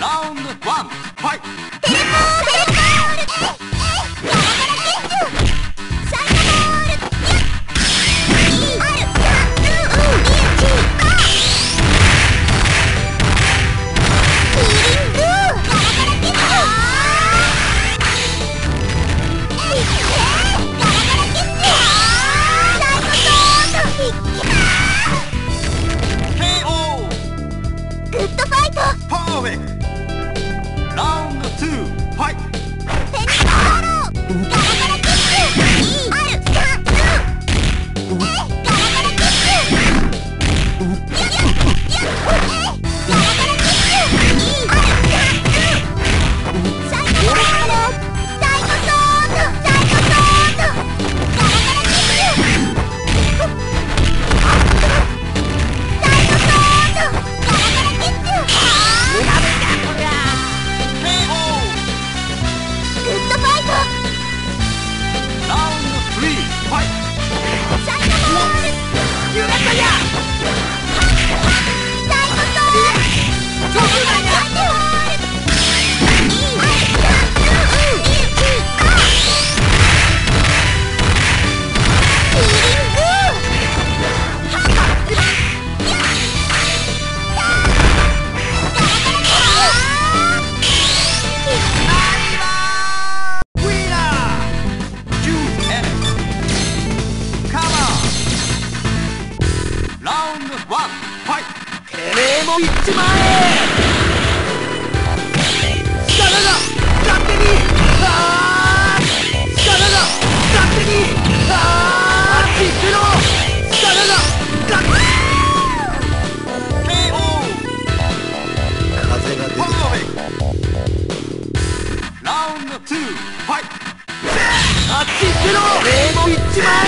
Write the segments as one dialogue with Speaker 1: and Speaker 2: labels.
Speaker 1: ラウンドワン、ファイト。
Speaker 2: テレポールガラガラ拳銃サイドボールあるリエチヒーリングガラガラ拳銃ガラガラ拳銃サイドソード
Speaker 1: KO。
Speaker 2: グッドファイト
Speaker 1: パーフェクト。ラウンドツー、ファイト。
Speaker 2: フェニックスアローガラガラ拳銃あるガラガラ拳銃ガラガラ拳銃あるサイドボールサイドソードサイドソードガラガラ拳銃サイドソードガラガラ拳銃
Speaker 1: KO。
Speaker 2: グッドファイト
Speaker 1: ラウンドスリー、ファイト。
Speaker 2: サイドボール
Speaker 1: ゆらかや。
Speaker 2: サイドソード
Speaker 1: ジョブだや。ウィナー。ジューエレカマー。ラウンドワン、ファイト。
Speaker 3: てめえも行っちまえ。力が勝手に力が勝手にあっち行ってろ。力が勝手に
Speaker 1: KO。
Speaker 3: 風が出
Speaker 1: パーフェクト。ラウンドツー、ファイト。
Speaker 3: あっち行ってろ。てめえも行っちまえ。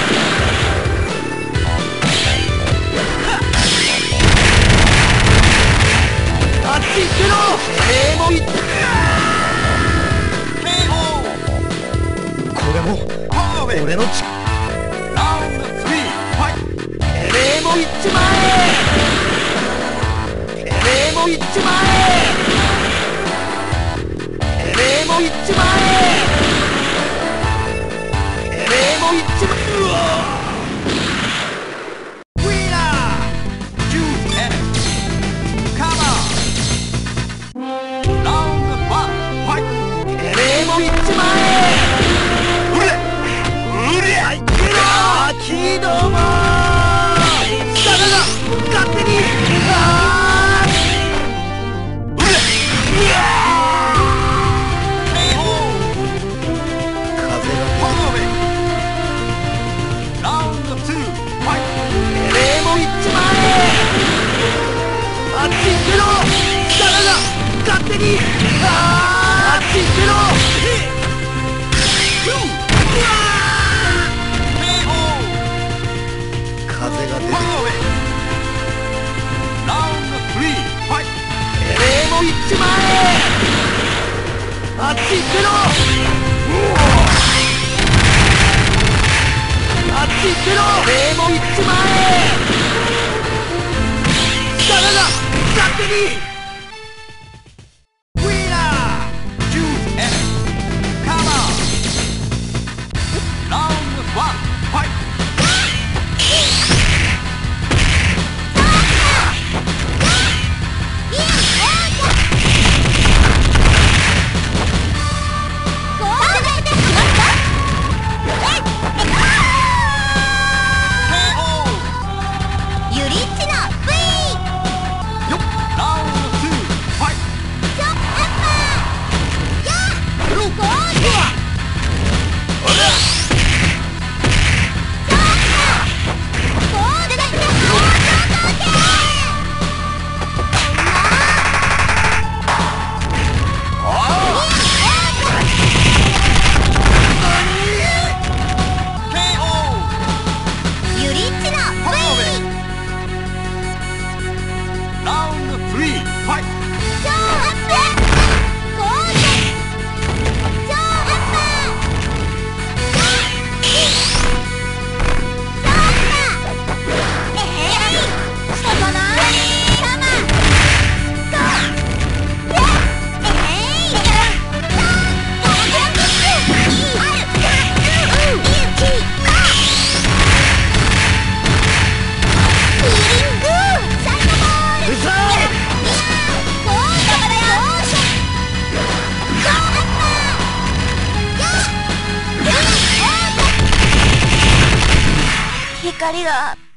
Speaker 3: あっち行ってろ。てめえも行っ
Speaker 1: KO。
Speaker 3: これも
Speaker 1: パーフェクト。
Speaker 3: 俺の力。
Speaker 1: ラウンドスリー、ファイト。
Speaker 3: てめえも行っちまえ。てめえも行っちまえ。てめえも行っちまえ。てめえも行っちまえ。
Speaker 1: ウィナー。ジューエレカマー。ラウンドワン、ファイト。
Speaker 3: てめえも行っちまえ。
Speaker 1: うれうれ
Speaker 3: はいけろーキードーマー。力が勝手に
Speaker 1: うれ KO。
Speaker 3: 風が
Speaker 1: パーフェクト。ラウンドツー、ファイト。
Speaker 3: てめえも行っちまえ。あっち行ってろ。力が勝手にあっち行ってろ。
Speaker 1: KO。
Speaker 3: 風が出て
Speaker 1: パーフェクト。ラウンドスリー、ファイト。
Speaker 3: てめえも行っちまえ。あっち行ってろ。あっち行ってろ。てめえも行っちまえ。力が勝手に
Speaker 1: ウィナー。ジューエレカマー。ラウンドワン、ファイト。
Speaker 2: ユリッチの V
Speaker 1: よっ。ラウンド
Speaker 2: 人が